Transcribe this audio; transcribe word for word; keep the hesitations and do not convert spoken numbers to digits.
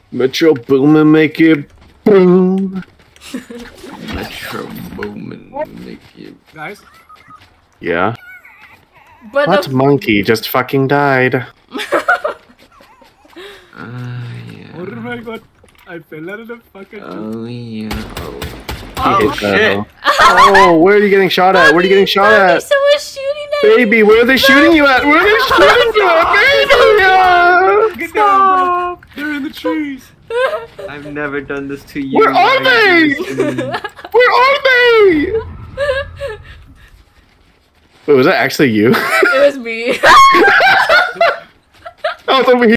Metro Boomin, make it boom. Metro Boomin, make it. Guys. Yeah. But What the... monkey just fucking died? Ah, uh, yeah. Oh my god. I fell out of the fucking. Oh yeah. Oh. Oh shit. Oh, where are you getting shot at? Where are you getting shot Mommy, at? someone's shooting at Baby, where are they shooting you at? Where are they shooting you at? Baby! Get down, bro. They're in the trees. I've never done this to you. Where are they? Where are they? Wait, was that actually you? It was me. I was over here.